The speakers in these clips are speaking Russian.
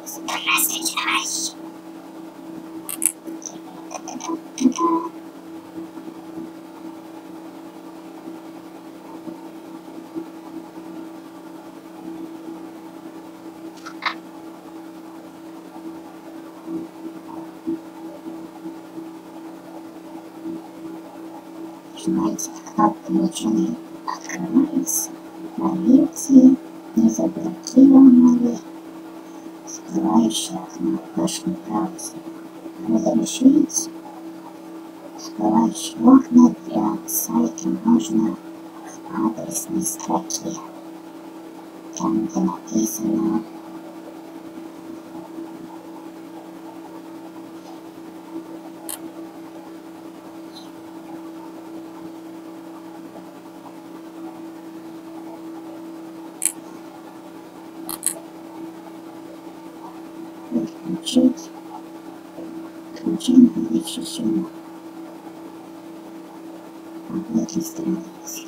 Здравствуйте, товарищи! Знаете, как причины открываются, проверьте незаблокированные всплывающие окна в вашем браузере. Разрешить всплывающие окна для сайта можно в адресной строке, там где написано включить включение защищено в этой странице.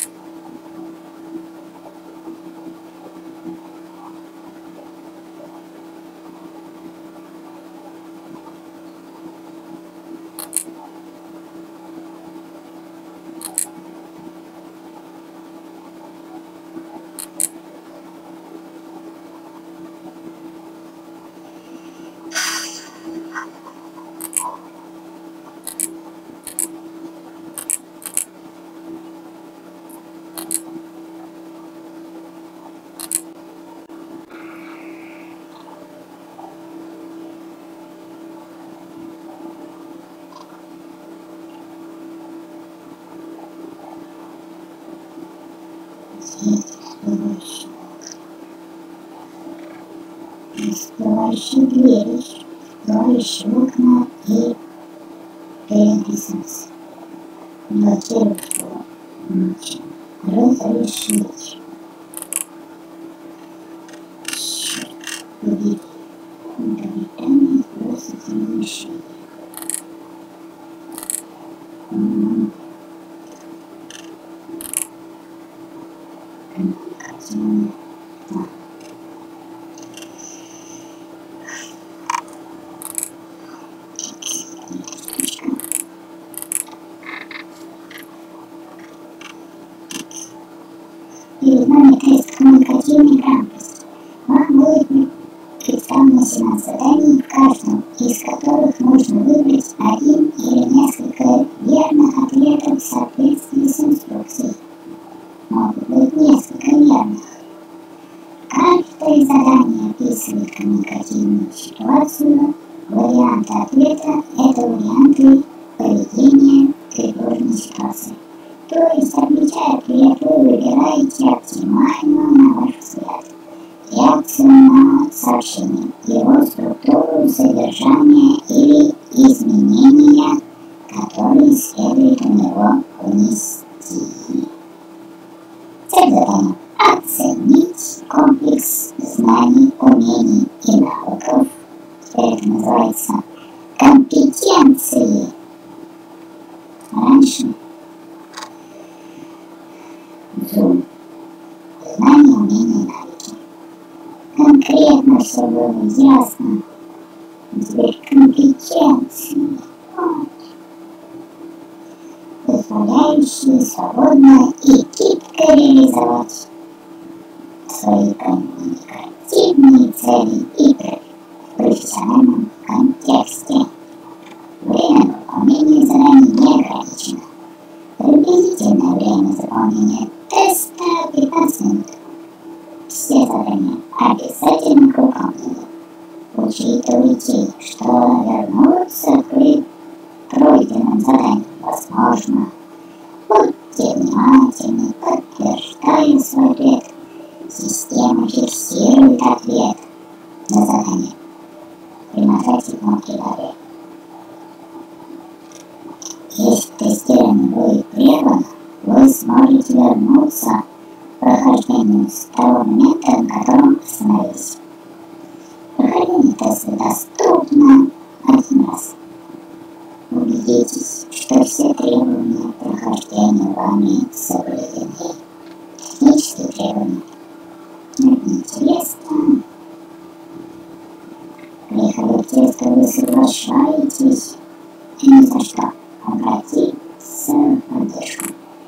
Всплывающие двери, всплывающие окна и переносимся. Блокировку ночи. Разрешить. Черт побери. Фундаментальные вопросы замещения. Коммуникационная. Перед нами тест коммуникативной грамотности. Вам будет представлено 17 заданий, в каждом из которых можно выбрать один или несколько верных ответов в соответствии с инструкцией. Могут быть несколько верных. Каждое задание описывает коммуникативную ситуацию. Варианты ответа – это варианты поведения в тревожной ситуации. То есть, отвечая ответ, вы выбираете оптимальную, на ваш взгляд, реакцию на сообщение, его структуру, содержание или изменения, которые следует у него внести. Цель задания – оценить комплекс знаний, умений и навыков. Теперь это называется компетенции. Раньше Zoom. Знания, умения, навыки. Конкретно все было ясно. Теперь компетенции. Вот. Позволяющие свободно и гибко реализовать свои коммуникативные цели и в профессиональном контексте. Время выполнения заданий не ограничено. Приблизительное время заполнения теста 15 минут. Все задания обязательно к выполнению. Учитывайте, что вернуться при пройденном задании возможно. Будьте внимательны, подтверждая свой ответ. Система фиксирует ответ на задание. При нажатии кнопки «Далее». Если тестирование будет прервано, вы сможете вернуться к прохождению с того момента, на котором остановились. Прохождение теста доступно один раз. Убедитесь, что все требования прохождения вами соблюдены. Технические требования. Это неинтересно. Приходите, что вы соглашаетесь, и ни за что обратиться в поддержку.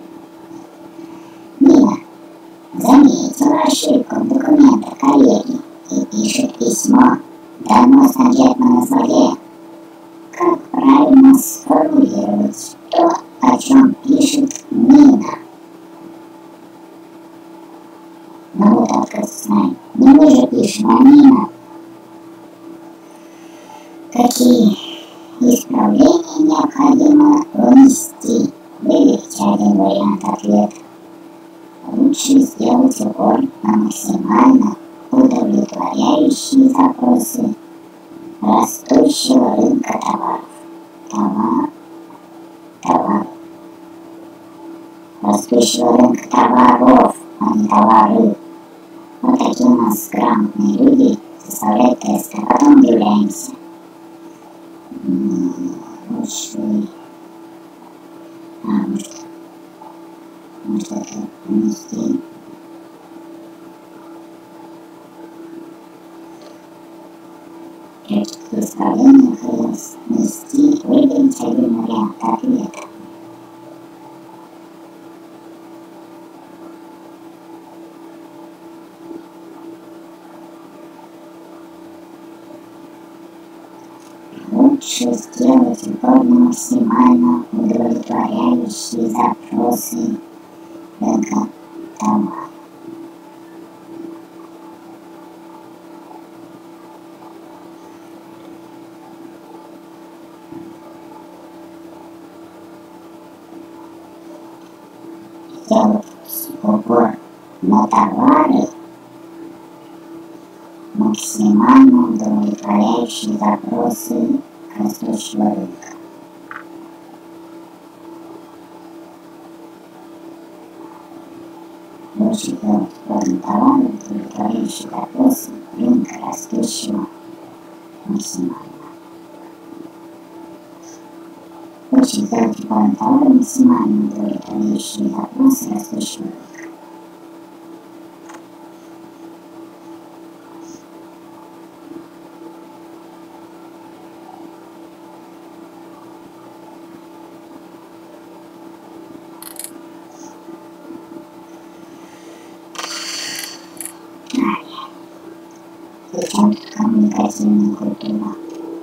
Нина заметила ошибку в документах коллеги и пишет письмо «Донос на Гетмана злодея». Как правильно сформулировать то, о чем пишет Нина? Ну вот откуда знаем. Не мы же пишем, а Нина. Какие исправления необходимо внести? Выберите один вариант ответа. Лучше сделать упор на максимально удовлетворяющие запросы растущего рынка товаров. Растущего рынка товаров, а не товары. Вот такие у нас грамотные люди составляют тесты, а потом удивляемся. Лучше... может это внести. Прежде к исправлению хотелось внести, выберите один вариант ответа. Лучше сделать упор на максимально удовлетворяющие запросы рынка товара. Сделать упор на товары, максимально удовлетворяющие запросы растущего рынка. Лучше делать упор на товары, удовлетворяющие запросы рынка растущего максимально. Лучше делать упор на товары, максимально удовлетворяющие запросы растущего рынка. Зачем коммуникативная культура?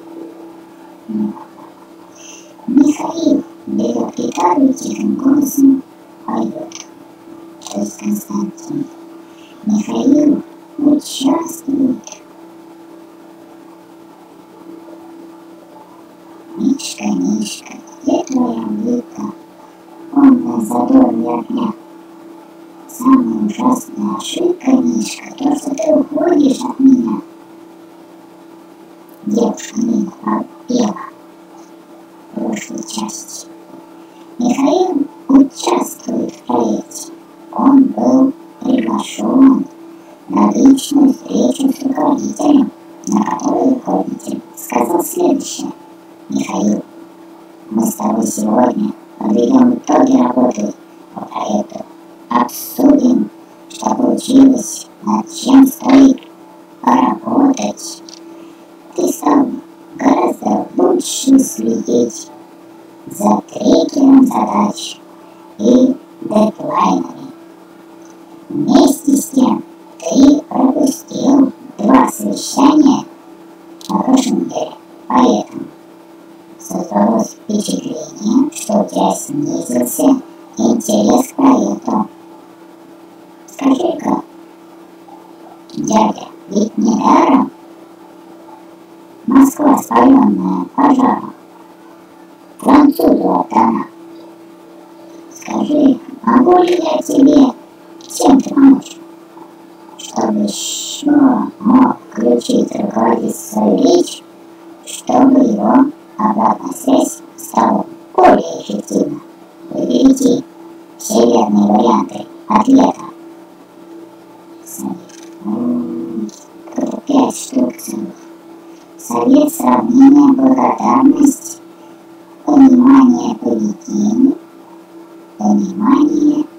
Михаил берет гитару и тихим голосом поет. То есть Константин. Михаил участвует. Мишка, Мишка, где твоя улыбка? Полная задорная огня. Самая ужасная ошибка, Мишка, то, что ты уходишь от меня. Девушка Нина пропела в прошлой части. Михаил участвует в проекте. Он был приглашен на личную встречу с руководителем, на которой руководитель сказал следующее. Михаил, мы с тобой сегодня подведем итоги работы по проекту. Обсудим, что получилось, над чем стоит поработать. Ты стал гораздо лучше следить за трекером задач и дедлайнами. Вместе с тем ты пропустил 2 совещания на прошлой неделе, поэтому создалось впечатление, что у тебя снизился интерес к проекту. Скажи-ка, дядя, ведь недаром Москва, спаленная пожаром, французу отдана. Скажи, могу ли я тебе чем-то помочь, чтобы еще мог включить руководитель свою речь, чтобы его обратная связь стала более эффективна? Выберите все верные варианты ответа. Тут 5 штук целых. Совет, сравнение, благодарность, понимание поведения, понимание,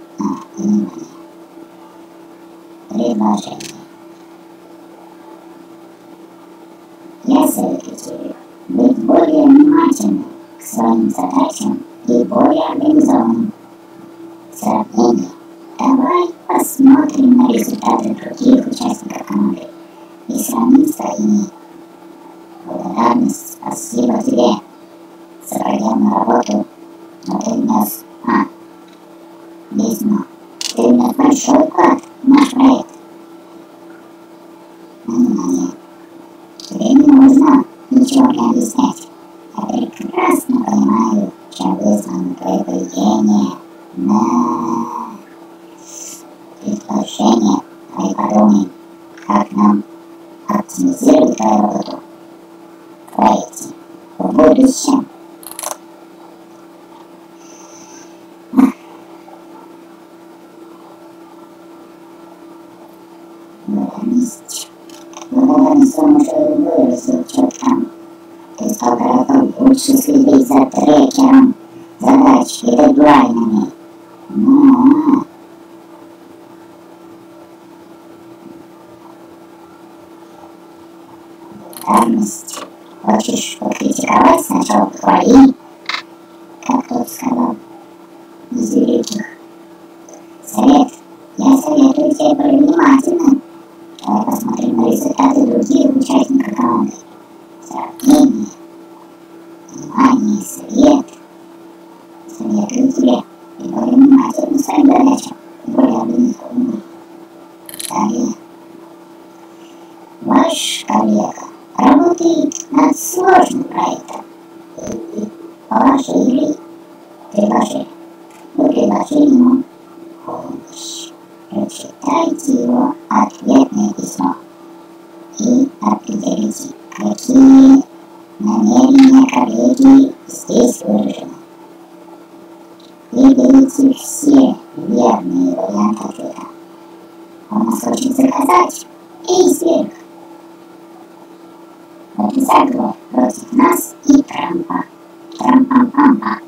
предложение. Я советую тебе быть более внимательным к своим задачам и более организованным. Сравнение. Давай посмотрим на результаты других участников команды и сравним с твоими. Благодарность, спасибо тебе за проделанную работу, но ты внес весьма. Ты внес большой вклад в наш проект. Внимание. Тебе не нужно ничего мне объяснять. Я прекрасно понимаю, чем вызвано твое поведение. На предложение. Давай подумаем, как нам оптимизировать твою работу в проекте в будущем. Благодарность он уже выразил четко. Ты стал гораздо лучше следить за трекером задач и дедлайнами. Благодарность. Хочешь покритиковать сначала твои, как тот сказал, из великих. Совет. Я советую тебе более внимательно. Давай посмотрим на результаты других участников команды. Сравнение. Внимание, совет. Советую тебе быть более внимательным к своим задачам и более организованным. Далее. Ваш коллега работает над сложным проектом. И вы предложили ему помощь. Прочитайте его ответное письмо и определите, какие намерения коллеги здесь выражены. Выберите все верные варианты ответа. Он нас хочет заказать и сверх. Заговор против нас и Трампа. Трампа-пампа.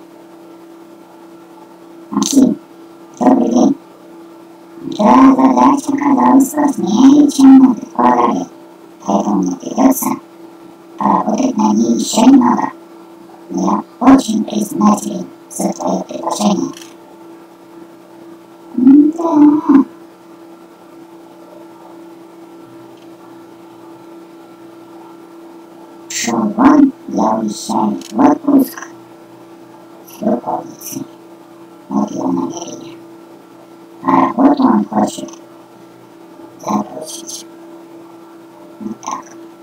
Максим, добрый день. Да, задача оказалась сложнее, чем мы предполагали. Поэтому мне придется поработать над ней еще немного. Я очень признателен за твое предложение. Да. Шоу-ван, я уезжаю в отпуск с любовницей. Вот его намерение. А работу он хочет забросить. Вот так.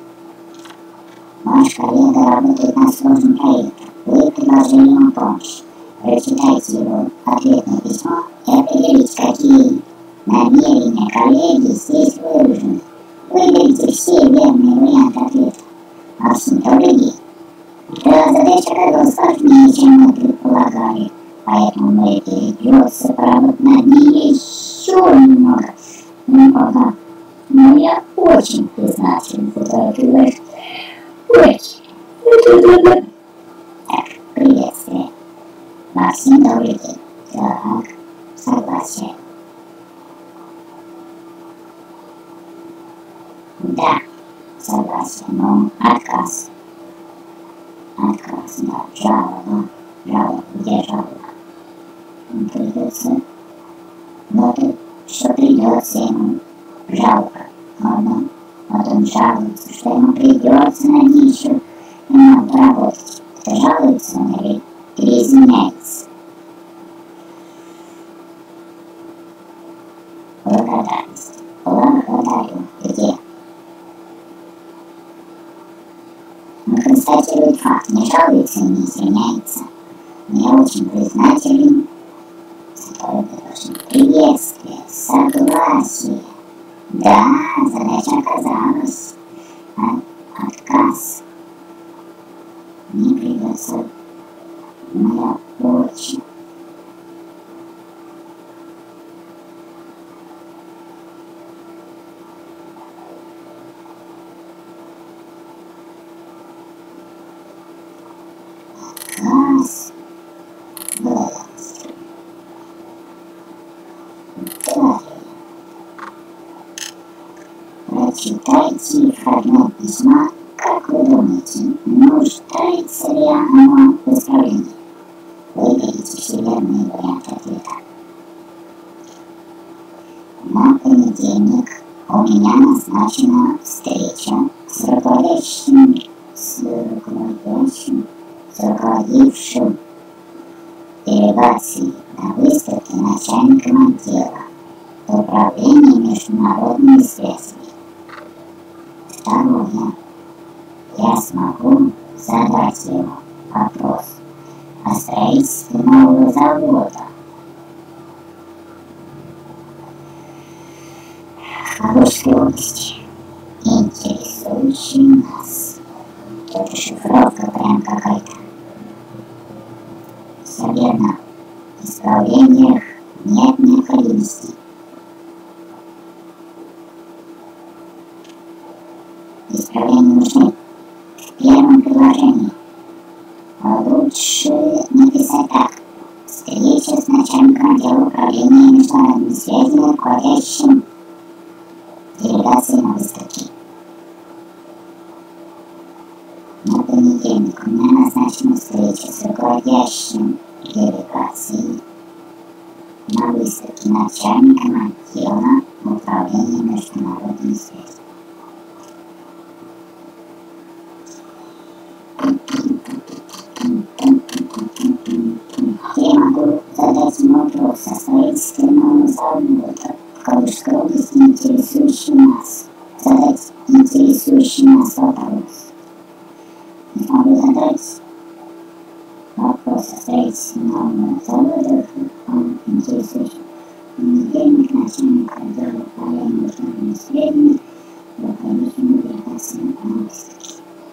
Ваш коллега работает над сложным проектом. Вы предложили ему помощь. Прочитайте его ответное письмо и определите, какие намерения коллеги здесь выражены. Выберите все верные варианты ответа. Максим, добрый день. Да, задача оказалась сложнее, чем мы предполагали. Поэтому мне придется поработать над ней еще немного. Но я очень признателен за твое предложение. Очень. Так, приветствие. Максим, добрый день. Так, согласие. Да, согласие, но отказ. Отказ, да, жалоба. Жалоба, где жалоба? Придется. Вот что придется ему. Жалко. Вот он жалуется, что ему придется на ней еще немного поработать. Это жалуется он или извиняется? Благодарность. Благодарю. Где? Он констатирует факт, не жалуется и не извиняется. Я очень признателен за твое предложение. Приветствие, согласие. Да, задача оказалась. Отказ. Мне придется. Но я очень. Отказ. Благодарность. Далее. Прочитайте фрагмент письма здоровья, я смогу задать ему вопрос о строительстве нового завода. В Калужской области, интересующей нас. Тут шифровка прям какая-то. Все верно. В исправлениях нет необходимости. Исправления нужны в первом предложении. Лучше написать так. Встреча с начальником отдела управления международными связями, руководящим делегацией на выставке. На понедельник у меня назначена встреча с руководящим делегацией на выставке начальником отдела управления международными связями. Я могу задать ему вопрос о строительстве нового завода в Калужской области, интересующий нас. Задать интересующий нас вопрос. Я могу задать вопрос о строительстве нового завода, интересующий понедельник, начальник отдела управления международными связями, руководителем делегации на выставке.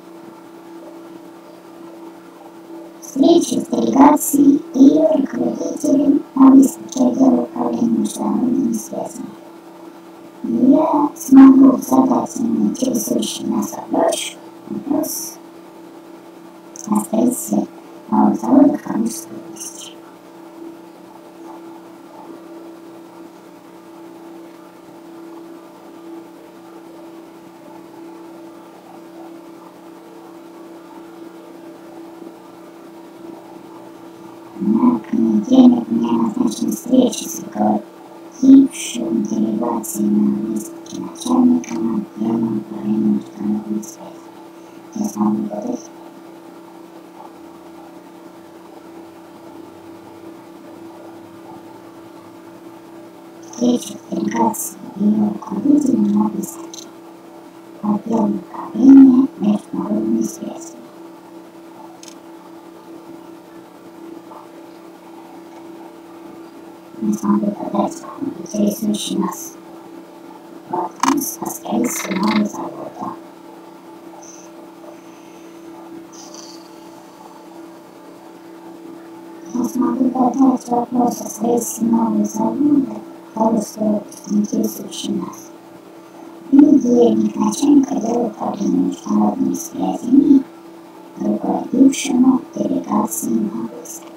Встречи с делегацией и ее руководителем на выставке отдела управления международными связями. Я смогу задать ему интересующий нас вопрос о строительстве нового завода в Калужской области. На понедельник у меня назначена встреча с руководившим делегацией на выставке начальником отдела управления международными связями. Я смогу задать встречу с делегацией и ее руководителем на выставке отдела управления международными связями. Мы смогли задать интересующий нас вопрос о строительстве нового завода. Я смогу задать вопрос о строительстве нового завода в Калужской области, интересующий нас. Понедельник, начальник отдела управления международными связями, руководившему делегацией на выставке.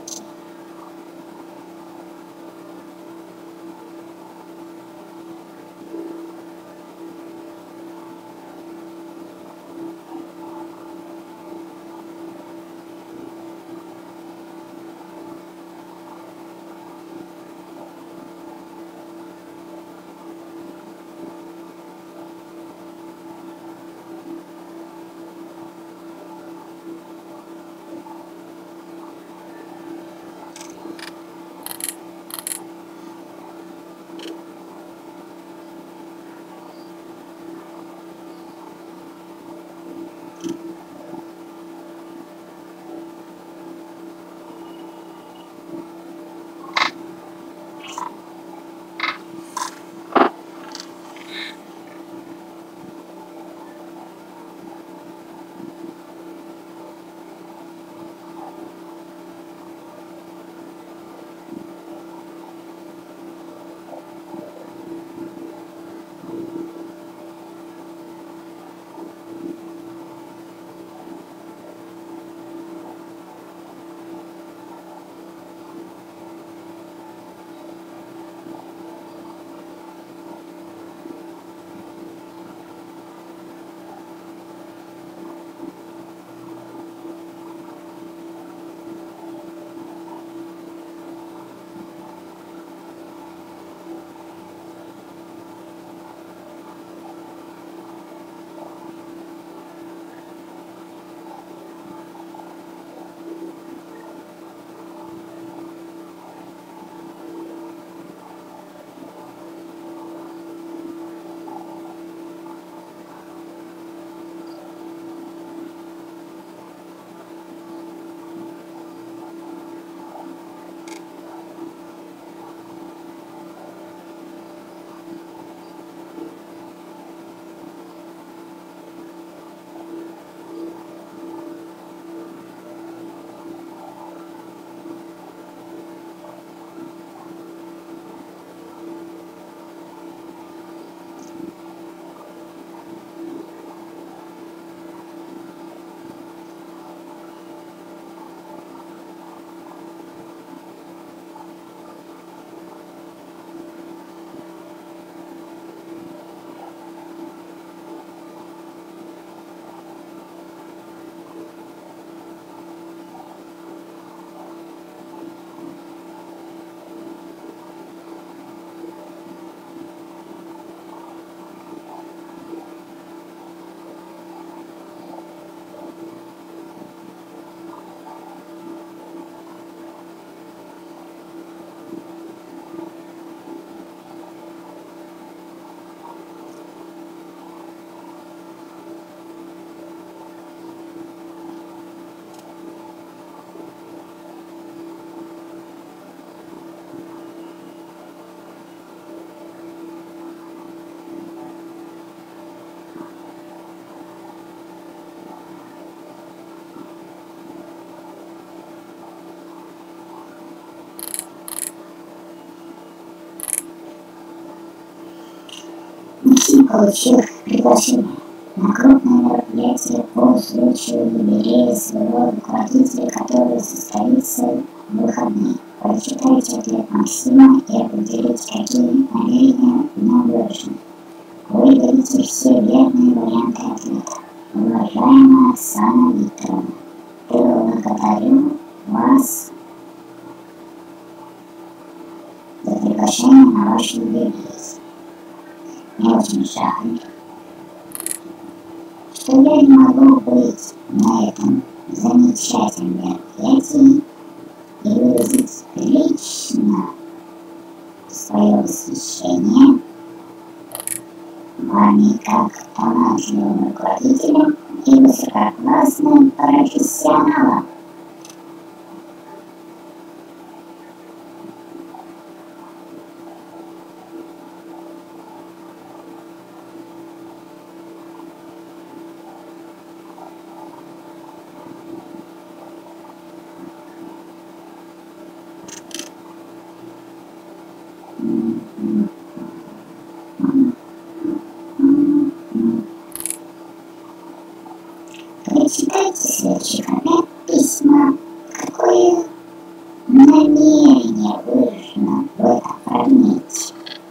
Путин получил приглашение на крупное мероприятие по случаю юбилея своего руководителя, который состоится в выходные. Прочитайте ответ Максима и определите, какие намерения в нем выражены. Выберите все верные варианты ответа. Уважаемая Оксана Викторовна, благодарю вас за приглашение на ваш юбилей. Мне очень жаль, что я не могу быть на этом замечательном мероприятии и выразить лично свое восхищение вами как талантливым руководителем и высококлассным профессионалом. Прочитайте следующий момент письма. Какое намерение выражено в этом фрагменте?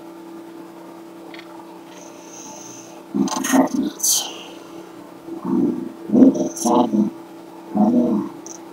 Выберите один вариант.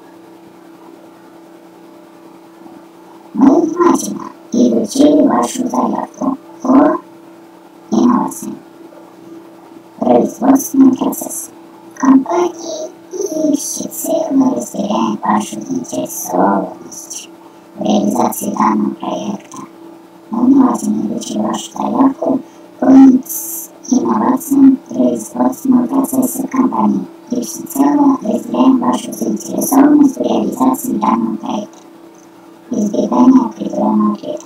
Мы внимательно изучили вашу заявку по инновациям, производственным процессам компании и всецело разделяем вашу заинтересованность в реализации данного проекта. Мы внимательно изучили вашу заявку по инновациям производственного процесса компании и всецело разделяем вашу заинтересованность в реализации данного проекта. Избегание определенного ответа.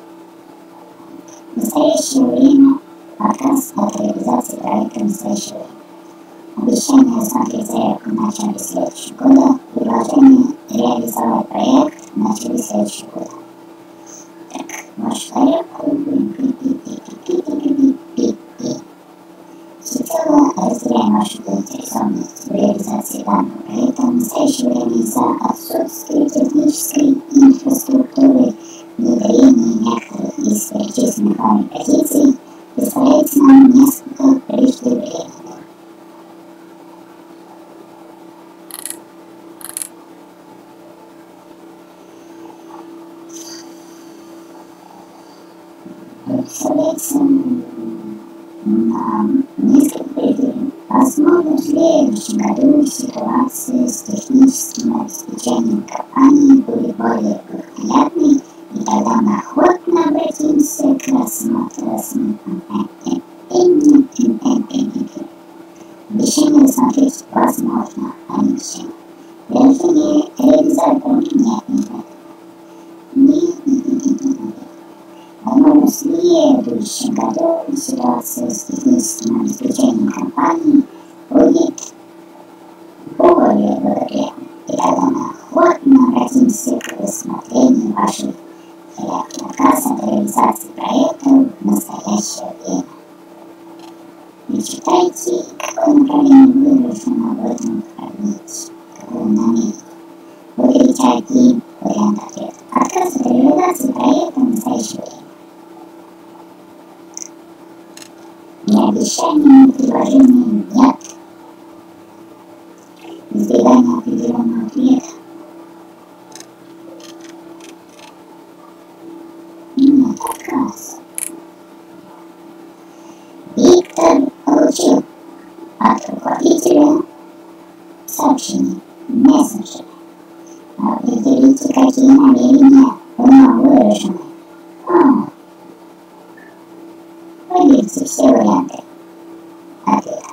В настоящее время отказ от реализации проекта в настоящее время. Обещание рассмотреть заявку в начале следующего года, предложение реализовать проект в начале следующего года. Так, вашу заявку будем всецело разделяем вашу заинтересованность в реализации данного проекта в настоящее время из-за отсутствия технической инфраструктуры, внедрения некоторых из перечисленных вами позиций представляется нам несколько преждевременно. Представляется нам несколько преждевременно. Возможно, в следующем году ситуация с техническим обеспечением компании будет более благоприятной, и тогда мы охотно обратимся к рассмотру обещание рассмотреть возможно, а не обещание. Предложение реализовать проект нет. Возможно, в следующем году ситуация с техническим обеспечением компании будет более благоприятной, и тогда мы охотно обратимся к рассмотрению вашей заявки отказа от реализации проекта в настоящее время. И читайте, какое направление выражено в этом фрагменте, какое намерение. Выберите один вариант ответа. Отказ от реализации проекта в настоящее время. Не обещание, предложение нет. Избегание определенного ответа. Нет, отказ. Виктор получил от руководителя сообщение, мессенджер. Определите, какие намерения в нем выражены. Выберите все варианты ответа.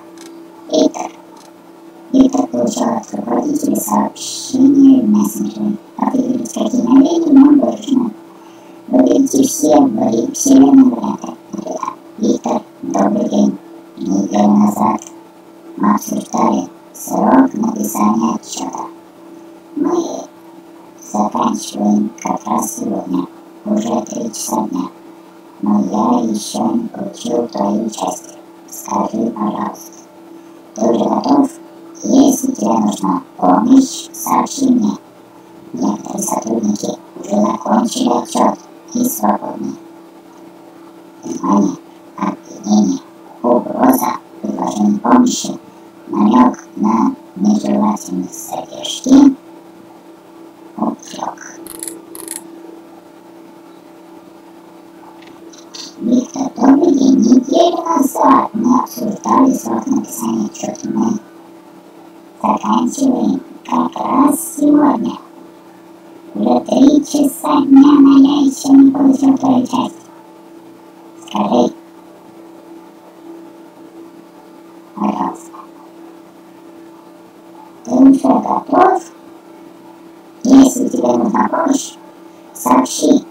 Виктор получил от руководителя сообщение в мессенджере. Определите, какие намерения в нем выражены. Выберите все верные варианты ответа. Виктор, добрый день. Неделю назад мы обсуждали срок написания отчета. Мы заканчиваем как раз сегодня, уже 3 часа дня. Но я еще не получил твою часть. скажи, пожалуйста. Ты уже готов? Если тебе нужна помощь, сообщи мне. Некоторые сотрудники уже закончили отчет и свободны. Внимание, обвинение, угроза, предложение помощи, намек на нежелательность задержки, упрек. Виктор, добрый день. Неделю назад мы обсуждали срок написания отчета. Мы заканчиваем как раз сегодня. Уже 3 часа дня, но я еще не получил твою часть. Скажи, пожалуйста, ты уже готов? Если тебе нужна помощь, сообщи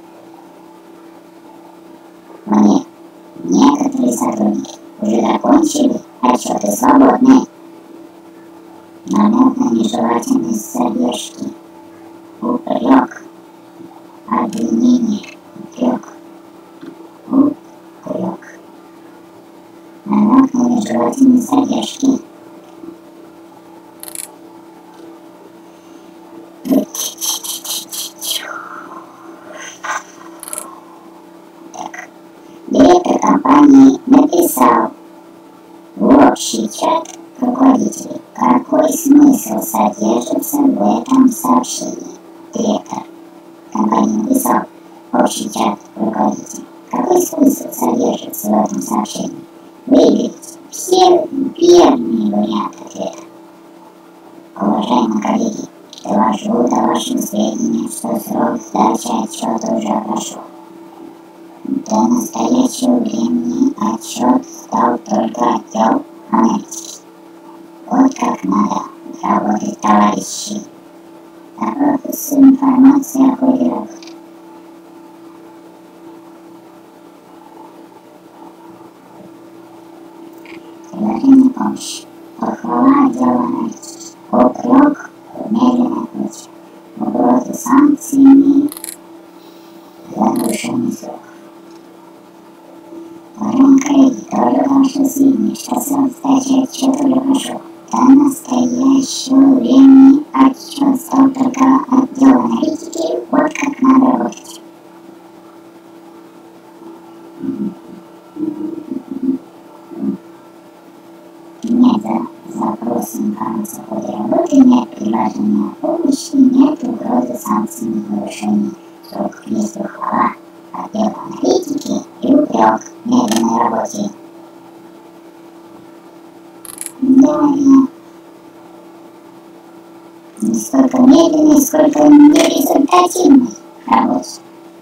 мне. Некоторые сотрудники уже закончили отчеты свободные. Намек на нежелательность задержки. Упрек. Обвинение. Упрек. Упрек. Намек на нежелательность задержки. Директор компании написал в общий чат руководителей, какой смысл содержится в этом сообщении. Директор компании написал в общий чат руководителей, какой смысл содержится в этом сообщении. Выберите все верные варианты ответа. Уважаемые коллеги, довожу до вашего сведения, что срок сдачи отчета уже прошел. До настоящего времени отчет сдал только отдел аналитики. Вот как надо работать, товарищи. Добавьте всю информацию о ходе работы. Предложение помощи. Похвала отдела аналитики. Упрек в медленной пути. Угрозы санкциями за нарушение срока. Уважаемые коллеги, тоже ваше сведения, что срок сдачи отчета уже прошел. До настоящего времени отчет сдал только отдел аналитики. Вот как надо работать. Нет запроса информации о ходе работы, нет предложения о помощи, нет угрозы санкций за нарушение сроков. Есть похвала отдела аналитики и упрек в медленной работе. Да, не столько медленной, сколько нерезультативной работе.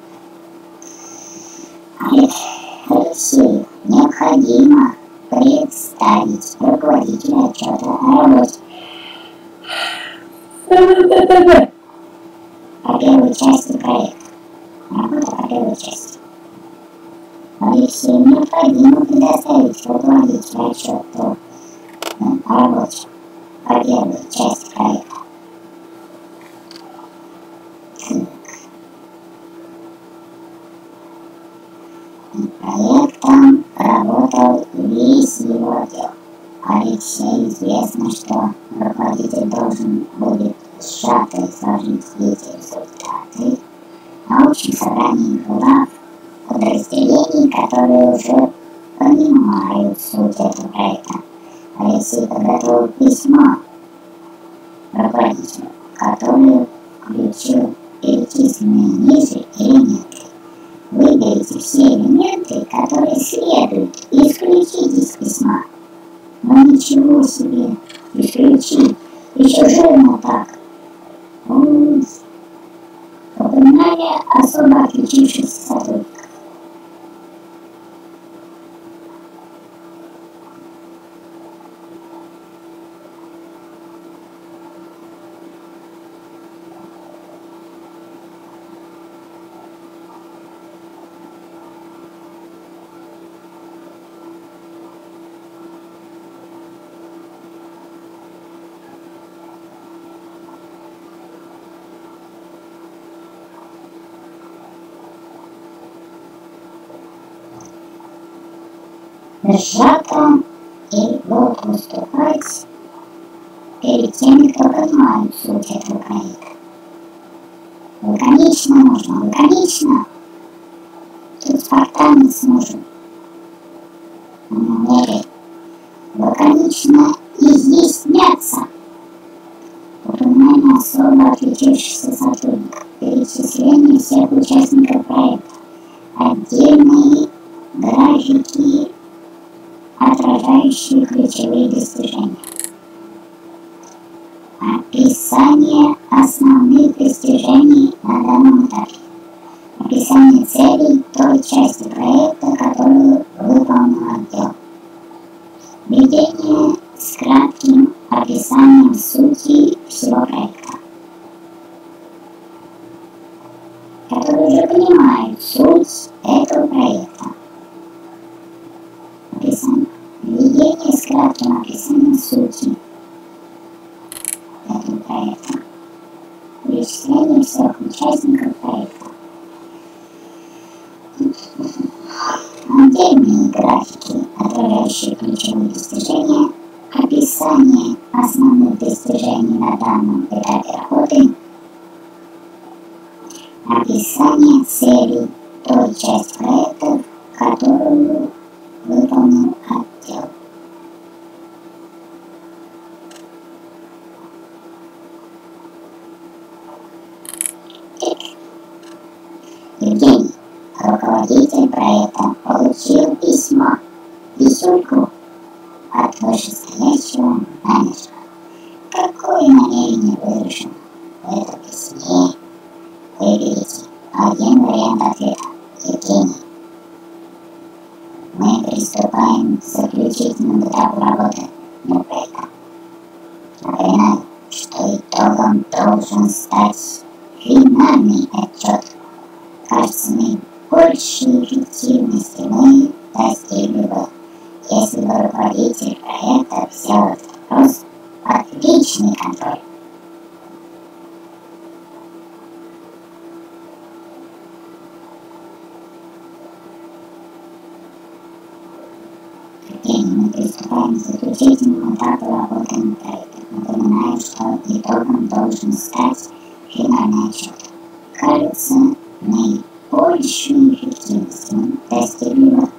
Алексею необходимо представить руководителя отчета о работе. По первой части проекта. Работа по первой части. Алексею необходимо предоставить руководителю отчет о работе по первой части проекта. Проектом работал весь его отдел. Алексею известно, что руководитель должен будет сжато изложить эти результаты на общем собрании глав подразделений, которые уже понимают суть этого проекта. Алексей подготовил письмо руководителю, которое включил перечисленные ниже элементы. Выберите все элементы, которые следует исключить из письма. Но ничего себе, исключить, еще жирно так. Упоминание особо отличившихся сотрудников. Сжато выступать перед теми, кто понимает суть этого проекта. Лаконично нужно, лаконично. Тут спартанец нужен. Умеет лаконично изъясняться. Упоминание особо отличившихся сотрудников, перечисление всех участников проекта, отдельные графики, отражающие ключевые достижения. Описание основных достижений на данном этапе. Описание целей той части проекта, которую выполнил отдел. Введение с кратким описанием сути всего проекта. Которые уже понимают суть этого проекта. Описание. Введение с кратким описанием сути этого проекта. Перечисление всех участников проекта. Отдельные графики, отражающие ключевые достижения. Описание основных достижений на данном этапе работы. Описание целей той части проекта, которую выполнил отдел. Евгений, руководитель проекта, получил писульку от вышестоящего менеджера. Какое намерение выражено в этом письме? Выберите один вариант ответа. Евгений. Мы приступаем к заключительному этапу работы над проектом. Напоминаю, что итогом должен стать финальный отчет. Кажется, наибольшей эффективности мы достигли бы, если бы руководитель проекта взял этот вопрос под личный контроль. Мы приступаем к заключительному этапу работы над проектом. Напоминаю, что итогом должен стать финальный отчет. Кажется, наибольшую эффективность мы достигли бы,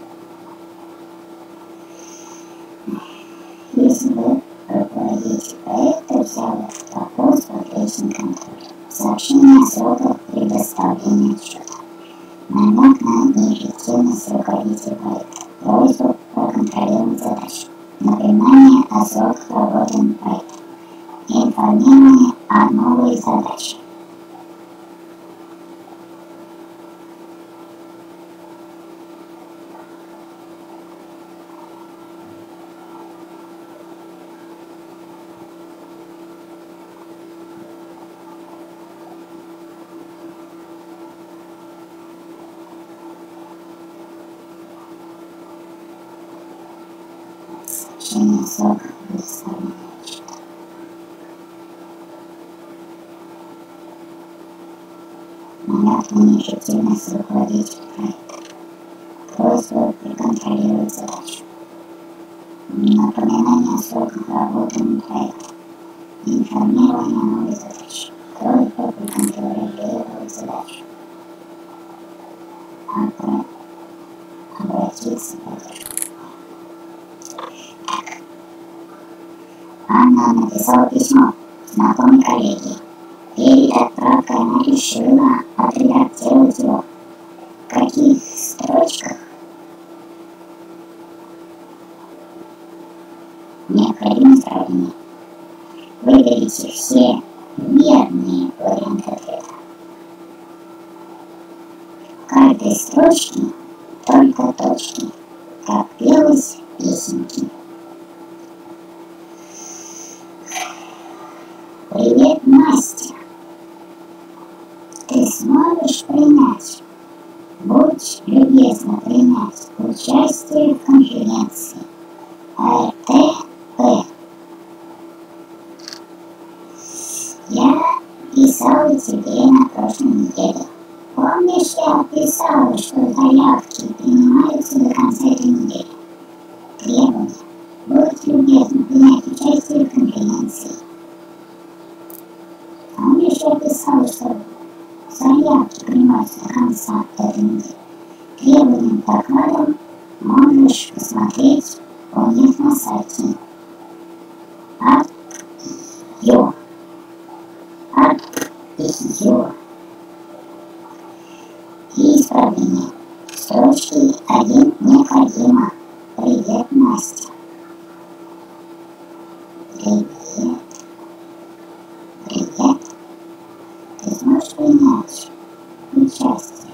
если бы руководитель проекта взял этот вопрос под личный контроль. Сообщение о сроках предоставления отчета. Намек на неэффективность руководителя проекта. Просьбу проконтролировать задачу. Напоминание о сроках работы над проектом. Информирование о новой задаче. Сообщение о сроках предоставления отчета. Намек на неэффективность руководителя проекта. Просьба проконтролировать задачу. Напоминание о сроках работы над проектом. Информирование о новой задаче. Просьба проконтролировать задачу. Обратиться к поддержку. Анна написала письмо знакомой коллеге. Перед отправкой она решила отредактировать его. В каких строчках? Необходимо исправление. Выберите все верные варианты ответа. В каждой строчке только точки, как пелось в песенке. Привет, Настя. Ты сможешь принять, будь любезна принять участие в конференции РТП. Я писала тебе на прошлой неделе. Помнишь, я писала, что заявки принимаются до конца этой недели? Требования. Будь любезна написала, что заявки принимаются до конца этой недели. Требованием доклада можешь посмотреть у них на сайте. Art.io. И исправление. Строчки 1 необходимо. Привет, Настя. Привет. Ты сможешь принять участие?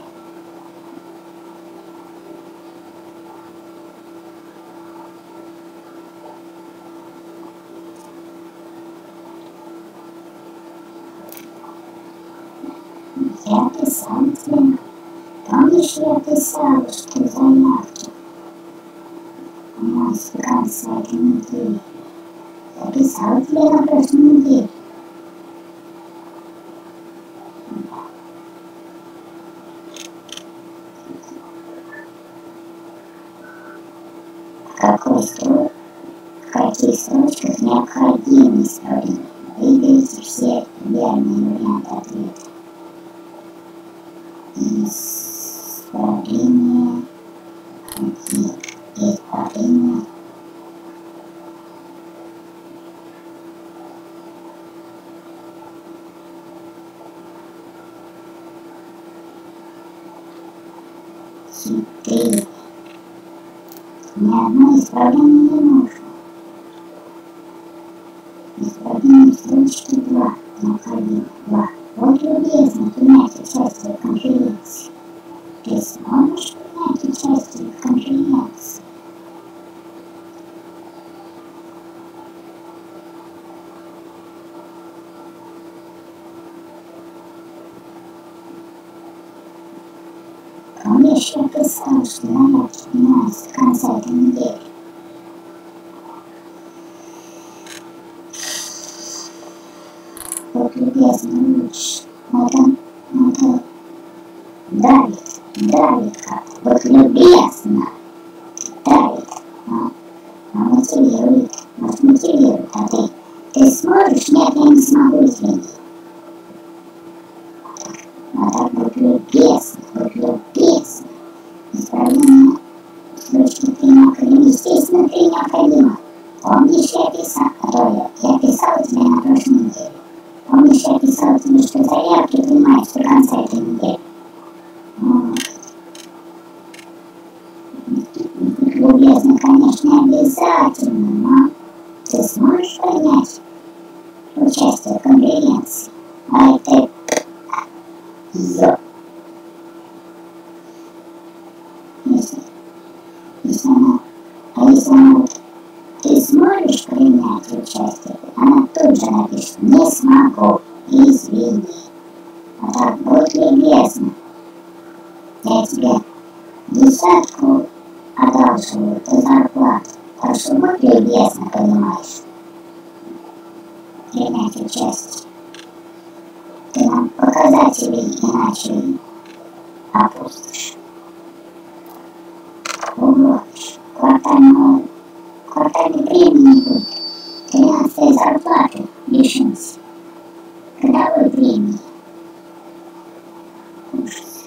Я писал тебе. Помнишь, я писал, что заявки у нас в конце этой недели? Я писал тебе на прошлой неделе. В каких строчках необходимо исправление? Выберите все верные варианты ответа. Исправление. Исправление. Четыре. Ни одно исправление не нужно. Исправление строчки 2 необходимо. 2. Вот любезно принять участие в конференции. Ты сможешь принять участие в конференции? Помнишь, я писал, что заявки принимаются в конце этой недели? Вот любезно лучше. Это давит как-то. Вот любезно давит. Мотивирует. Может, мотивирует. А ты сможешь? Нет, я не смогу, извини. Вот так вот любезно. Исправление строчки 3 необходимо. Естественно, 3 необходимо. Помнишь, я писал тебе на прошлой неделе. Помнишь, я писал тебе, что заявки принимаются до конца этой недели. Любезно, конечно, обязательно, но ты сможешь принять участие в конференции? А это ее. Если она ты сможешь принять участие, она тут же напишет: не смогу, извини. А так, будь любезна. Я тебе 10 одалживаю за зарплату. Так что будь любезна, понимаешь. Принять участие. Ты нам показатели иначе опустишь. Угловишь. Квартальной премии будет. 13 зарплаты лишимся. Годовой премии. Ужас.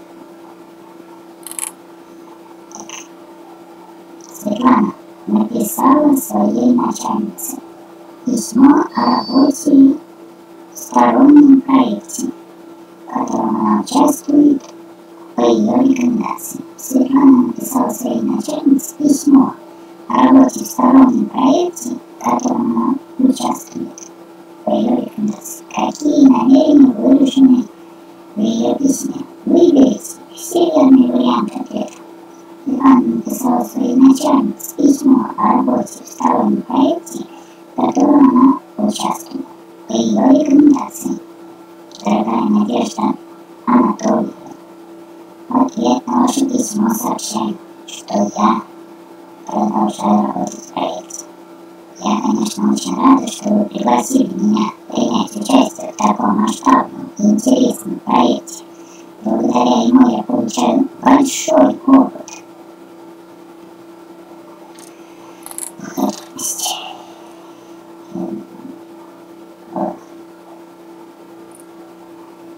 Светлана написала своей начальнице письмо о работе в стороннем проекте, в котором она участвует по ее рекомендации. Светлана написала своей начальнице письмо о работе в стороннем проекте, в котором она участвует по ее рекомендации. Какие намерения выражены в ее письме? Выберите все верные варианты ответа. Светлана написала своей начальнице письмо о работе в стороннем проекте, в котором она участвует по ее рекомендации. Дорогая Надежда Анатольевна, в ответ на ваше письмо сообщаю, что я продолжаю работать в проекте. Я, конечно, очень рада, что вы пригласили меня принять участие в таком масштабном и интересном проекте. Благодаря ему я получаю большой опыт.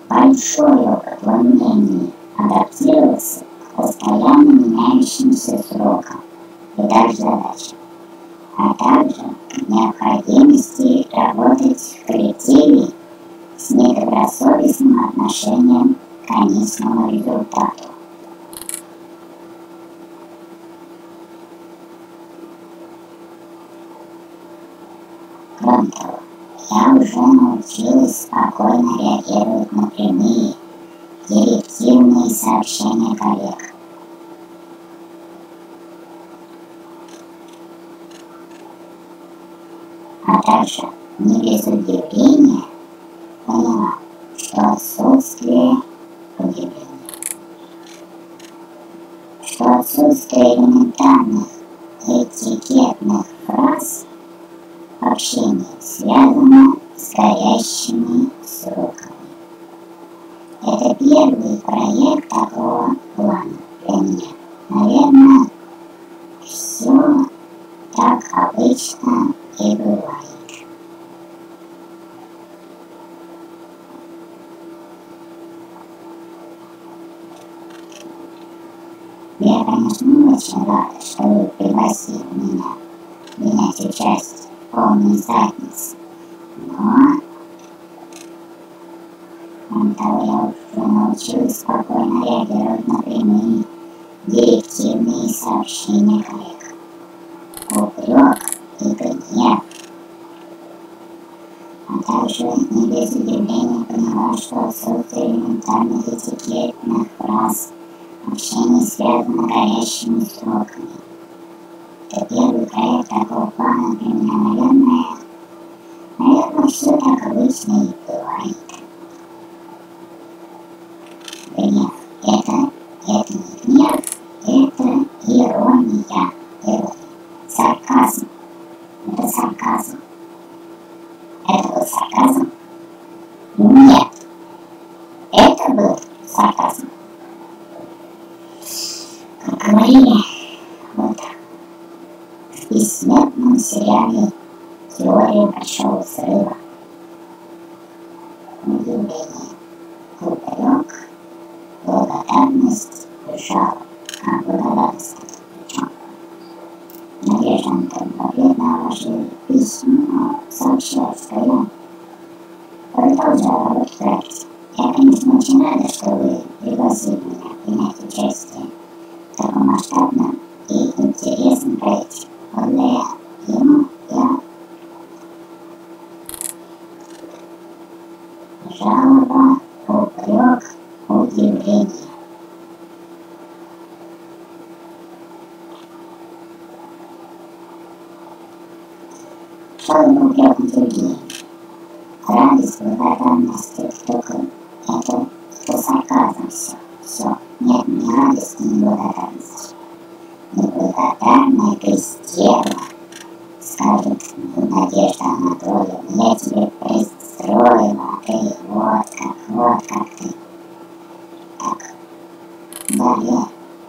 большой опыт в умении адаптироваться к постоянно меняющимся срокам и даже задачам, а также к необходимости работать в коллективе с недобросовестным отношением к конечному результату. Кроме того, я уже научилась спокойно реагировать на прямые, директивные сообщения коллег. А также не без удивления поняла, что отсутствие элементарных этикетных фраз в общении связано с горящими сроками. Это первый проект такого плана для меня. Наверное, все так обычно и бывает. Я, конечно, очень рада, что вы пригласили меня принять участие в полной заднице, но кроме того, я уже научилась спокойно реагировать на прямые директивные сообщения коллег. Упрек и гнев. А также не без удивления поняла, что отсутствие элементарных этикетных фраз общение связано с горящими сроками. Это первый проект такого плана для меня, наверное, все так обычно и бывает. Гнев. Это не гнев, это ирония. Сарказм. Это сарказм. Это был сарказм? Нет. Это был сарказм. Как говорили в бессмертном сериале «Теория большого взрыва». Удивление, упрек, благодарность, жалоб. Благодарность причем. Надежда Антоновна ваши письма сообщила, что я продолжала работать в проекте. Я, конечно, очень рада, что вы пригласили меня принять участие в таком масштабном и интересном проекте. Благодаря ему я жалоба, упрек, удивление. Жалоба, упрек, удивление. Радость, благодарность, только это сарказм все. Нет, не радость, не благодарность. Неблагодарная крестьяна, скажет Надежда Анатольевна, я тебе пристроила, а ты вот как ты. Так, далее.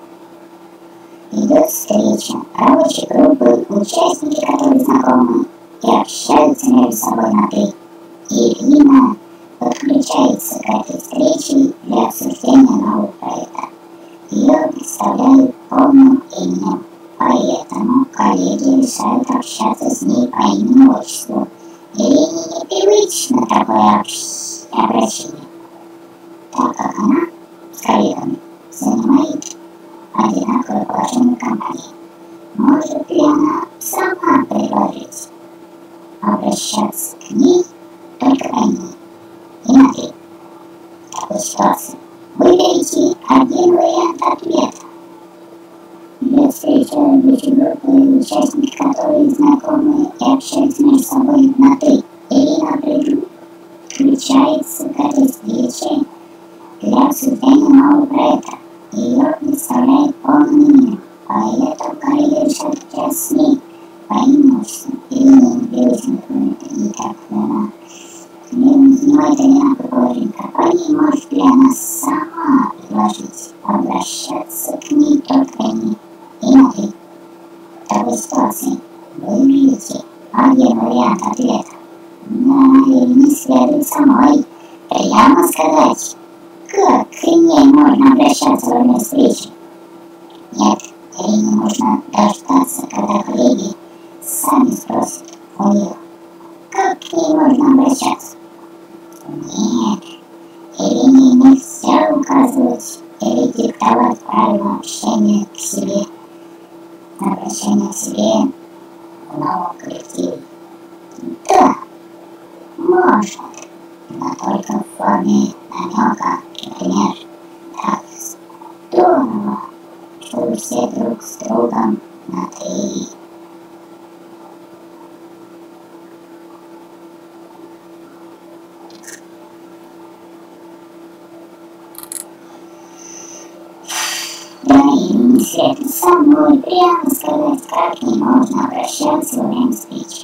Идет встреча рабочей группы, участники которой знакомы и общаются между собой на «ты». Ирина подключается к этой встрече для обсуждения нового проекта. Ее представляют полным именем, поэтому коллеги решают общаться с ней по имени-отчеству. Ирине непривычно такое обращение, так как она с коллегами занимает одинаковое положение в компании. Может ли она сама предложить обращаться к ней только по имени и на «ты»? В такой ситуации выберите один вариант ответа. Идет встреча рабочей группы, участники которой знакомы и общаются между собой на «ты». Ирина включается к этой встрече для обсуждения нового проекта. Ее представляет полным именем, поэтому коллеги решают общаться с ней по имени-отчеству. Ирина непривычно и так она не занимает одинаковое положение в компании. Может ли она сама предложить обращаться к ней только по имени и на «ты»? В такой ситуации выберите один вариант ответа. Но Ирине следует самой Прямо сказать, как к ней можно обращаться во время встречи? Нет, Ирине нужно дождаться, когда коллеги сами спросят у нее, как к ней можно обращаться. Нет, Ирине нельзя указывать или диктовать правила обращения к себе в новом коллективе. Да, можно, но только в форме намека, например, так здорово, что вы все друг с другом на «ты». Да и не следует самой прямо сказать, как не можно обращаться во время встречи.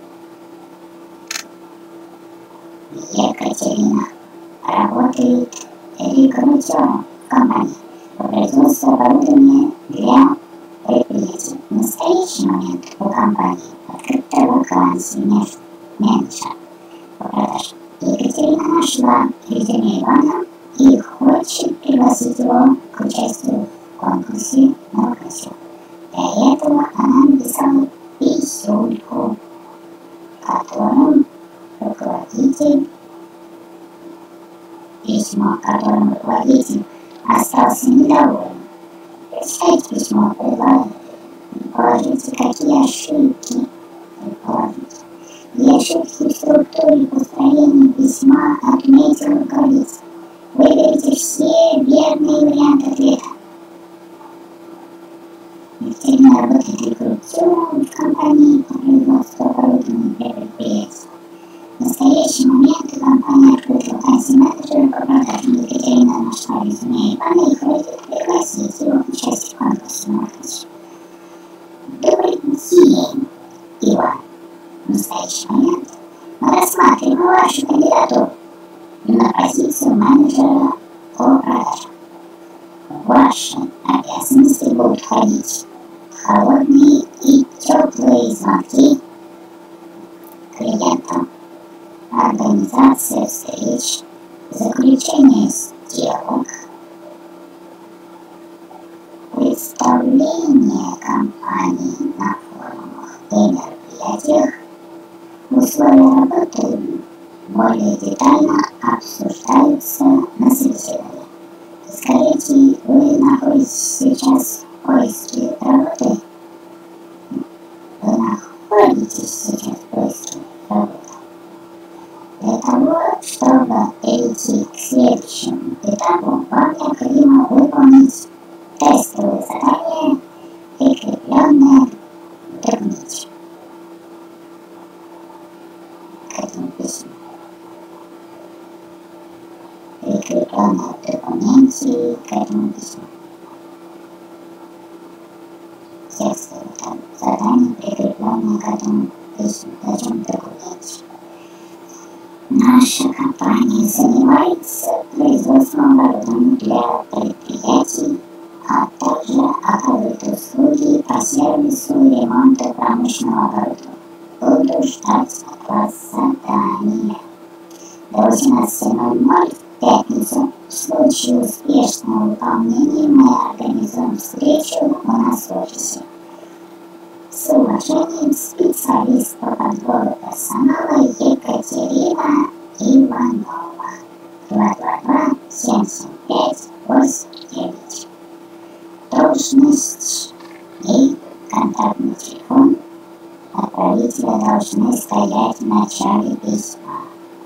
Екатерина работает рекрутером в компании по производству оборудования для предприятий. В настоящий момент у компании открыта вакансия менеджера по продажам. Екатерина нашла резюме Ивана и хочет пригласить его к участию в конкурсе на вакансию. Для этого она написала писульку, которым руководитель остался недоволен. Прочитайте письмо, предположите, какие ошибки и ошибки в структуре построения письма отметил руководитель. Выберите все верные варианты ответа. Екатерина работает рекрутером в компании по производству оборудования для предприятий. В настоящий момент у компании открыта вакансия менеджера по продажам. Екатерина нашла резюме Ивана и хочет пригласить его к участию в конкурсе на вакансию. Добрый день, Иван. В настоящий момент мы рассматриваем вашу кандидатуру на позицию менеджера по продажам. В ваши обязанности будут входить холодные и теплые звонки клиентам, организация встреч, заключение сделок, представление компании на форумах и мероприятиях. Условия работы более детально обсуждаются на собеседовании. Скажите, вы находитесь сейчас в поиске работы? Вы находитесь сейчас в поиске работы? Для того, чтобы перейти к следующему этапу, вам необходимо выполнить тестовое задание, прикрепленное в документе. К этому письму. Прикрепленное в документе к этому письму. Текстовое задание, прикрепленное к этому письму, в этом документе. Наша компания занимается производством оборудования для предприятий, а также оказывает услуги по сервису и ремонту промышленного оборудования. Буду ждать от вас задания. До 18:00 в пятницу. В случае успешного выполнения мы организуем встречу у нас в офисе. С уважением, специалист по подбору персонала Екатерина Иванова. 222-775-89. Должность и контактный телефон отправителя должны стоять в начале письма.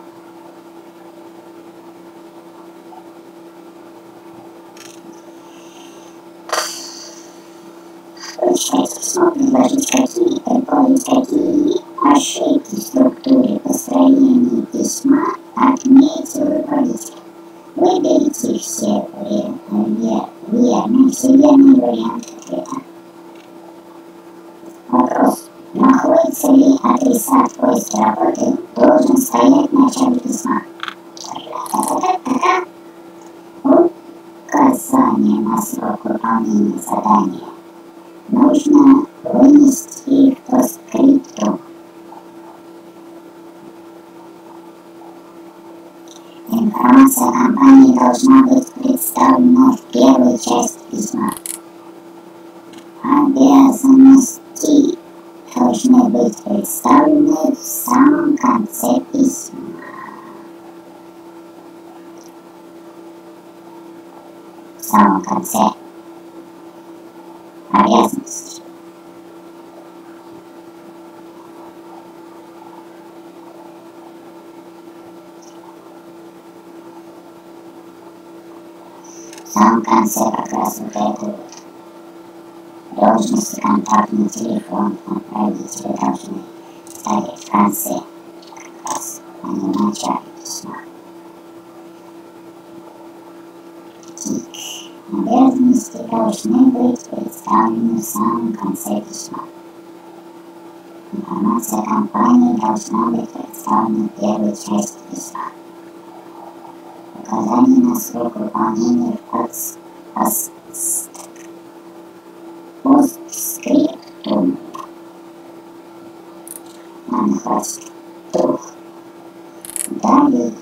Прочитайте письмо, предложить какие ошибки в структуре построения письма отметил руководитель. Выберите все верные варианты ответа. Вопрос. Находится ли адресат в поиске работы, должен стоять в начале письма. Указание на срок выполнения задания. Нужно вынести в постскриптум. Информация о компании должна быть представлена в первой части письма. Обязанности должны быть представлены в самом конце письма. В самом конце обязанностей. В самом конце как раз вот это вот. Должности, контактный телефон отправителя должны стоять в конце, как раз, а не в начале письма. Обязанности должны быть представлены в самом конце письма. Информация о компании должна быть представлена в первой части письма. Указание на срок выполнения постскриптум. Нам хватит 2. Далее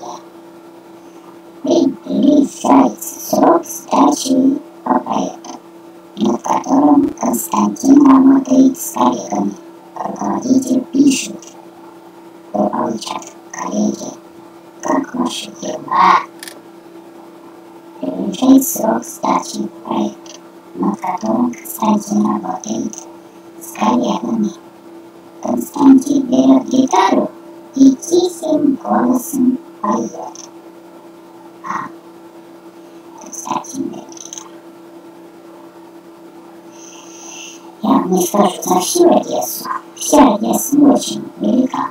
приближается срок сдачи по проекту, над которым Константин работает с коллегами. Руководитель пишет, вы получат, коллеги, как ваши дела. Приближается срок сдачи по проекту, над которым Константин работает с коллегами. Константин берет гитару и тихим голосом поет. Константин берет гитару. Я вам не скажу за всю Одессу. Вся Одесса очень велика.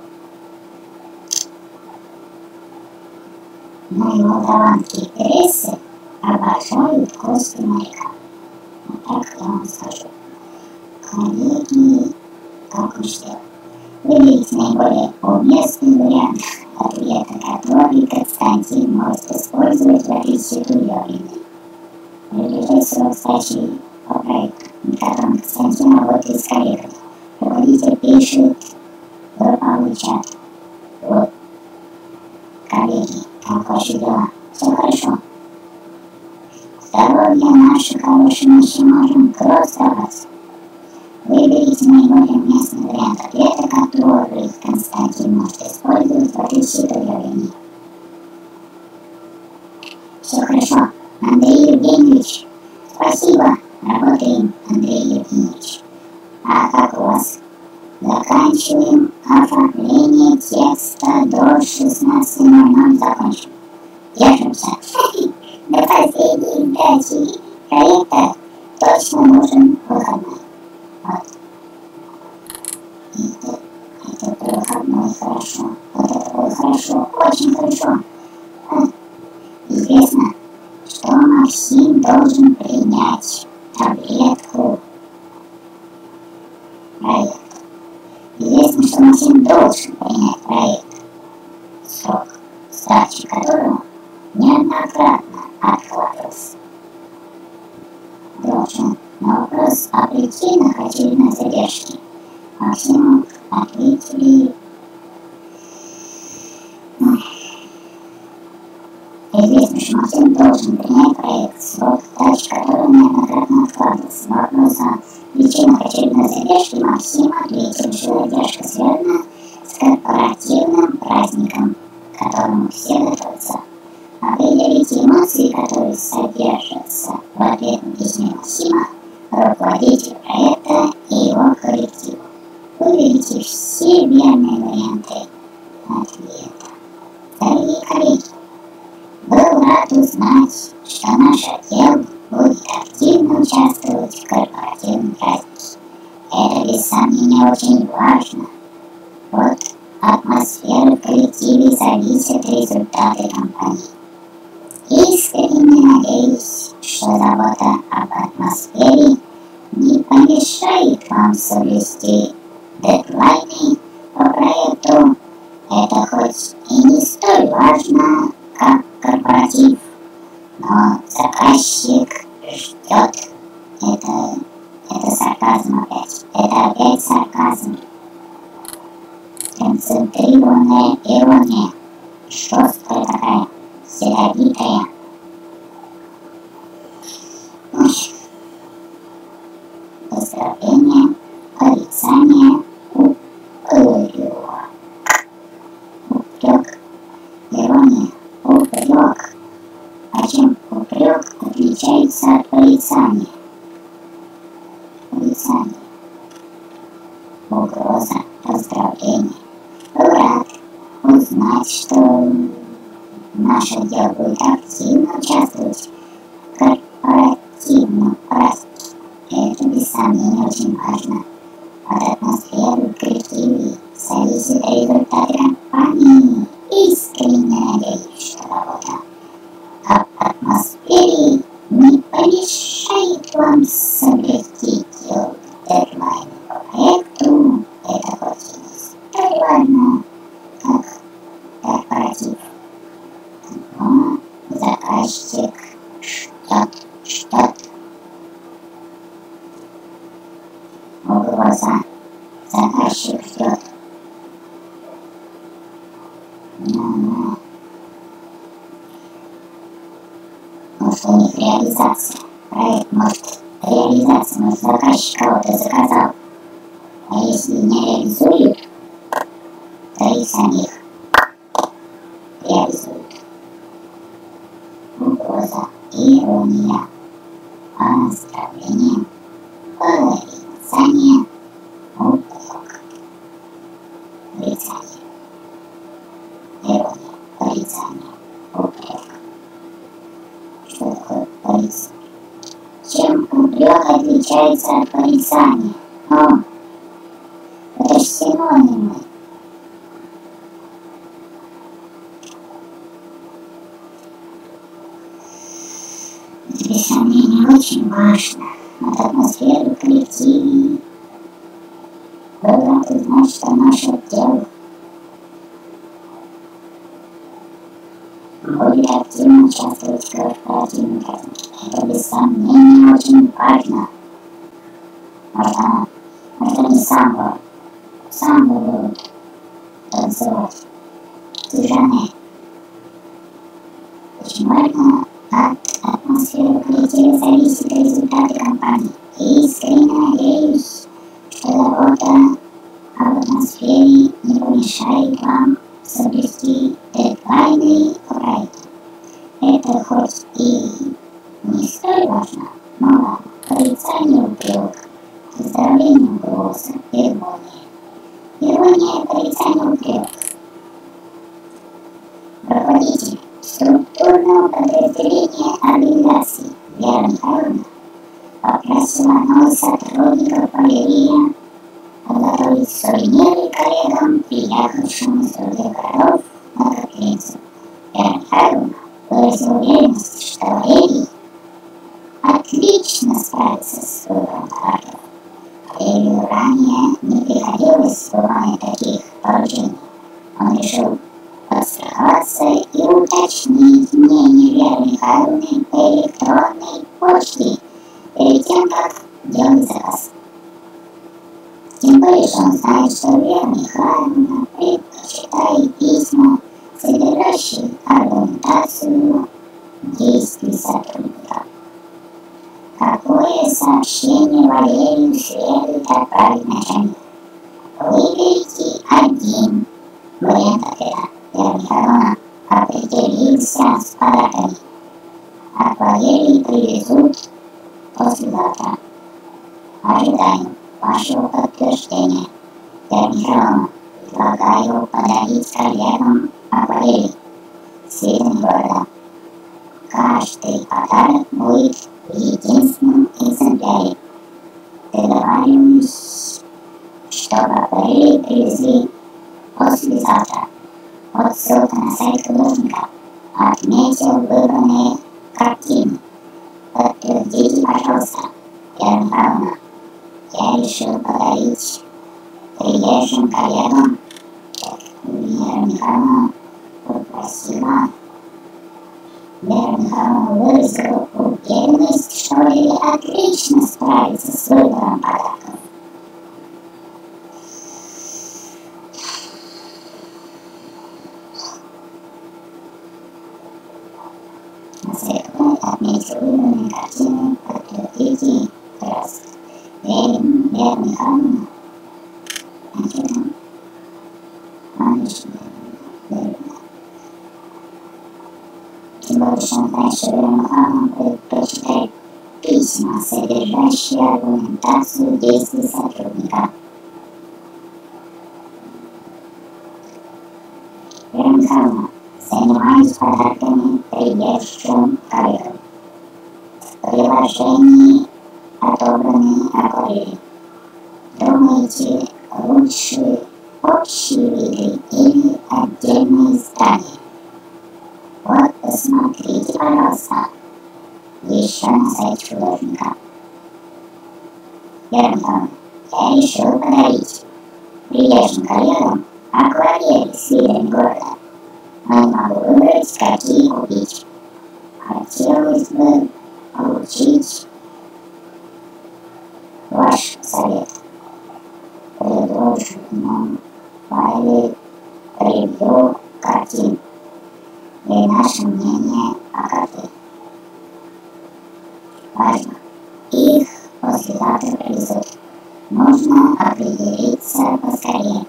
Но и молдаванские прессы обожают Костю Моряка. Вот так я вам скажу. Коллеги, как уж делать? Выберите наиболее уместный вариант ответа, который Константин может использовать в отличие от Юрьевны. Приближается срок сдачи по проекту, на котором Константин работает с коллегами. Руководитель пишет, вы получат. Вот, коллеги, как ваши дела? Все хорошо. Здоровье наше хорошее, мы еще можем кровь сдавать. Выберите наиболее уместный вариант ответа, который Константин может использовать в отличие от Юрьевны. Все хорошо, Андрей Евгеньевич. Спасибо, работаем, Андрей Евгеньевич. А как у вас? Заканчиваем оформление текста до 16:00 закончим. Держимся. До последней сдачи проекта точно нужен выходной. Вот. Это выходной хорошо. Вот это было хорошо, очень хорошо. Известно, что Максим должен принять таблетку проекта. Известно, что Максим должен принять проект, срок сдачи которого неоднократно откладывался. Должен. На вопрос о причинах очередной задержки Максиму ответили: известно, что Максим должен принять проект, срок сдачи которого неоднократно откладывался. На вопрос о причинах очередной задержки Максим ответил, что задержка связана с корпоративным праздником, к которому все готовятся. Определите эмоции, которые содержатся в ответном письме Максима, руководителю проекта и его коллективу. Выберите все верные варианты ответа. Дорогие коллеги, был рад узнать, что наш отдел будет активно участвовать в корпоративном празднике. Это без сомнения очень важно. От атмосферы в коллективе зависят результаты кампании. Искренне надеюсь, что забота об атмосфере не помешает вам соблюсти дедлайны по проекту. Это хоть и не столь важно, как корпоратив, но заказчик ждет. Это сарказм опять. Это опять сарказм. Концентрированная ирония. Жесткая такая. ядовитая. Поздравление, порицание, упрек, ирония, упрек. А чем упрек отличается от порицания? Порицание, угроза, поздравление. Был рад узнать, что наш отдел будет активно участвовать в корпоративном празднике. Это, без сомнения, очень важно. От атмосферы в коллективе зависит результат кампании. Искренне надеюсь, что работа об атмосфере не помешает вам соблюсти дедлайн по проекту. Это хоть и не столь важно, как корпоратив. Но заказчик ждет что-то. Угроза. Заказчик ждет. Может, у них реализация. Проект может реализация, может, заказчик кого-то заказал. А если не реализуют, то их самих реализуют. Угроза, ирония, поздравление, порицание, упрек. Порицание, ирония, порицание, упрек. Что такое порицание? Чем упрек отличается от порицания? Это же синонимы. Это, без сомнения, очень важно. От атмосферы в коллективе. Был рад узнать, что наш отдел будет активно участвовать в корпоративном празднике. Это, без сомнения, очень важно. Может, они самбо будут танцевать. Тяжелее. Очень важно. От атмосферы в коллективе зависит результаты кампании. И искренне надеюсь, что забота об атмосфере не помешает вам соблюсти дедлайны по проекту. Это хоть и не столь важно, но ладно. Порицание, упрек, поздравление, угроза, ирония. Ирония, порицание, упрек. Руководитель структурного подразделения организации Вера Михайловна попросила новых сотрудников Валерия подготовить сувениры коллегам, приехавшим из других городов на конференцию. Вера Михайловна выразила уверенность, что Валерий отлично справится с выбором товаров. Валерию ранее не приходилось выполнять таких поручений. Он решил подстраховаться и уточнить мнение Веры Михайловны по электронной почте перед тем, как делать заказ. Тем более, что он знает, что Вера Михайловна предпочитает письма, содержащие аргументацию действий сотрудников. Какое сообщение Валерию следует отправить начальнику? Выберите один вариант ответа. Вера Михайловна определился с подарками. А к Валерии привезут послезавтра. Ожидаем вашего подтверждения. Вера Михайловна, предлагаю подарить коллегам акварели сведения города. Каждый подарок будет в единственном экземпляре. Договариваюсь, чтобы акварели привезли послезавтра. Вот ссылка на сайт художника. Отметил выбранные картины. Подтвердите, пожалуйста. Вера Михайловна, я решил подарить приезжим коллегам. Вера Михайловна попросила. Вера Михайловна выразила уверенность, что Валерий отлично справится с выбором подарков. На светлой отметил выбранные картины, подтвердите рост. Вера Михайловна, а что там? Тем больше он знает, что Вера Михайловна предпочитает письма, содержащие аргументацию действий сотрудника. Вера Михайловна, занимаюсь подарками приезжим коллегам. В приложении отобранные акварели. Думаете, лучше общие виды или отдельные здания? Вот посмотрите, пожалуйста, еще на сайте художника. Вера Михайловна, я решил подарить приезжим коллегам акварели с видами города, но не могу выбрать, какие купить. Хотелось бы получить ваш совет. Предложу нам файле превью картин и наше мнение о картине. Важно, их послезавтра привезут. Нужно определиться поскорее.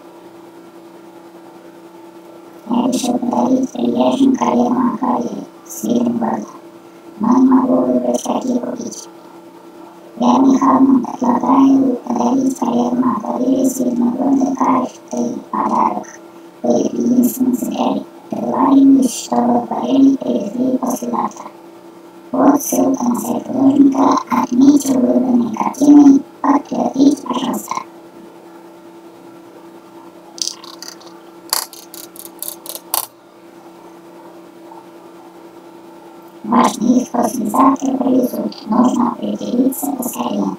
Я решил подарить приезжим коллегам акварели с видом города, но не могу выбрать, какие купить. Вера Михайловна, предлагаю подарить коллегам акварели с видом города. Каждый подарок будет в единственном экземпляре. Договорились, чтобы акварели привезли послезавтра. Вот ссылка на сайт художника. Отметил выбранные картины. Подтвердите, пожалуйста. Важно, их послезавтра привезут. Нужно определиться поскорее.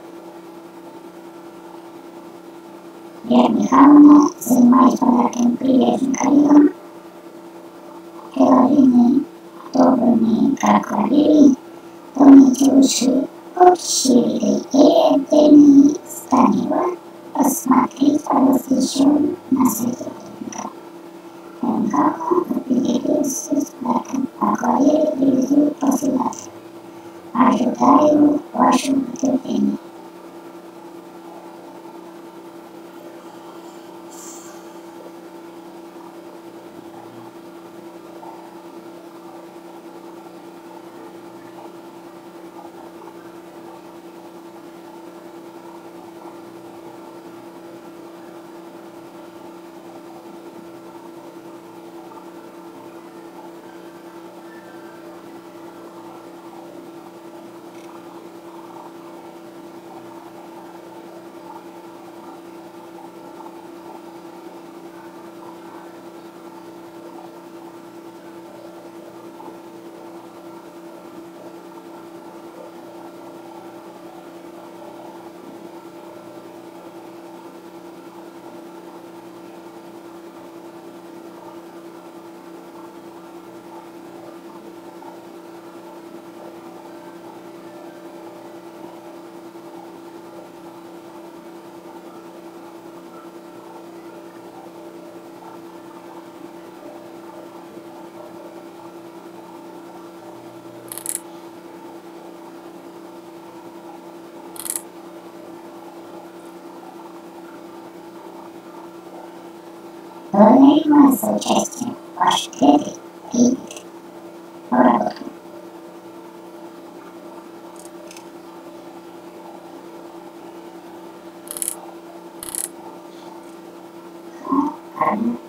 Вера Михайловна, занимаюсь подарками приезжим коллегам. Приложение отобранные акварели. Думаете, лучше общие виды или отдельные здания? Вот посмотрите, пожалуйста, еще на сайте художника. Вера Михайловна, определилась с подарком. Акварели привезут послезавтра. Ожидаю вашего подтверждения. Благодарю за участие в вашей ответы и работу. Ладно.